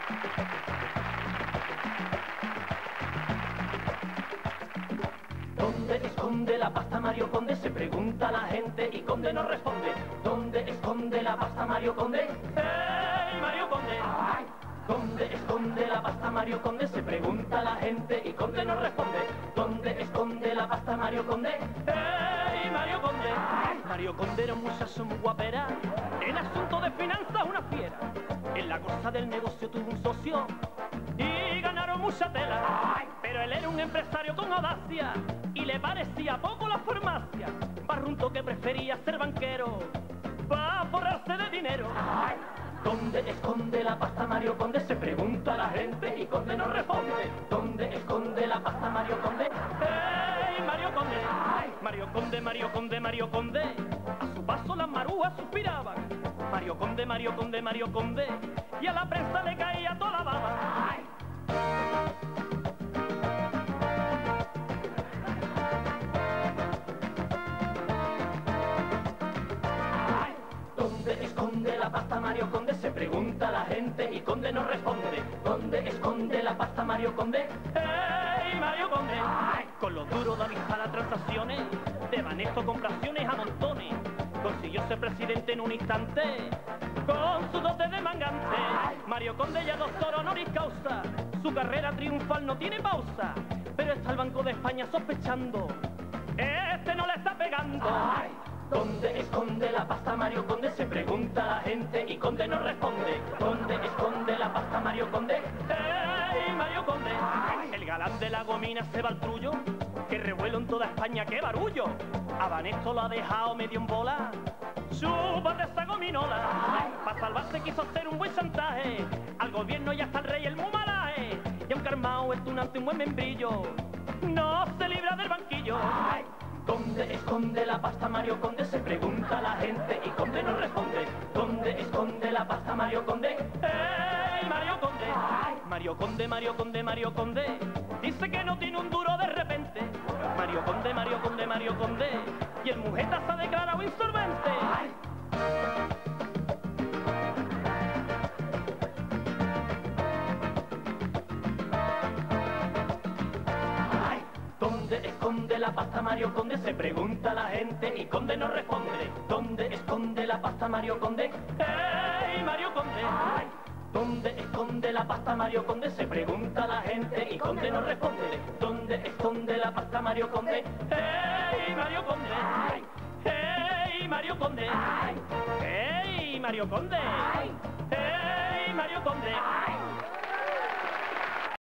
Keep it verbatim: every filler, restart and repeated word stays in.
¿Dónde esconde la pasta Mario Conde? Se pregunta la gente y Conde no responde. ¿Dónde esconde la pasta Mario Conde? ¡Hey, Mario Conde! ¡Ay! ¿Dónde esconde la pasta Mario Conde? Se pregunta la gente y Conde no responde. ¿Dónde esconde la pasta Mario Conde? ¡Hey, Mario Conde! ¡Ay! Mario Conde era un muchacho muy guapera, en asunto de finanzas una fiera. En la cosa del negocio tuvo un socio y ganaron mucha tela. ¡Ay! Pero él era un empresario con audacia y le parecía poco la farmacia. Barrunto que prefería ser banquero para forrarse de dinero. ¡Ay! ¿Dónde esconde la pasta Mario Conde? Se pregunta la gente y Conde no responde. ¿Dónde esconde la pasta Mario Conde? ¡Hey, Mario Conde! ¡Ay! Mario Conde, Mario Conde, Mario Conde. A su paso las marúas suspiraban. Mario Conde, Mario Conde, Mario Conde. Y a la prensa le caía toda la baba. ¡Ay! ¿Dónde esconde la pasta Mario Conde? Se pregunta la gente y Conde no responde. ¿Dónde esconde la pasta Mario Conde? ¡Hey, Mario Conde! ¡Ay! Con lo duro de avisar las transacciones, de Banesto compraciones a montones, consiguió ser presidente en un instante, con su dote de mangante. ¡Ay! Mario Conde ya doctor honoris causa, su carrera triunfal no tiene pausa, pero está el Banco de España sospechando, este no le está pegando. ¡Ay! ¿Dónde esconde la pasta Mario Conde? Se pregunta la gente y Conde no responde. ¿Dónde esconde la pasta Mario Conde? ¡Hey, Mario Conde! ¡Ay! El galán de la gomina se va al trullo, que revuelo en toda España, ¡qué barullo! A Banesto lo ha dejado medio en bola, chupa de esa gominola. Para salvarse quiso hacer un buen chantaje al gobierno y hasta el rey el mumalaje. Y aunque armado es tunante un buen membrillo, no se libra del banquillo. ¡Ay! ¿Dónde esconde la pasta Mario Conde? Se pregunta la gente y Conde no responde. ¿Dónde esconde la pasta Mario Conde? ¡Hey, Mario Conde! ¡Ay! Mario Conde, Mario Conde, Mario Conde. Dice que no tiene un duro de repente. Mario Conde, Mario Conde, Mario Conde. Y el mujeta se ha declarado insolvente. ¡Ay! ¿Dónde esconde la pasta Mario Conde? Se pregunta la gente y Conde no responde. ¿Dónde esconde la pasta Mario Conde? ¡Hey, Mario Conde! ¡Ay! ¿Dónde esconde la pasta Mario Conde? Se pregunta la gente y Conde no responde. ¿Dónde esconde la pasta Mario Conde? ¡Hey, Mario Conde! ¡Ay! ¡Hey, Mario Conde! ¡Ay! ¡Hey, Mario Conde! ¡Ay! ¡Hey, Mario Conde! ¡Ay!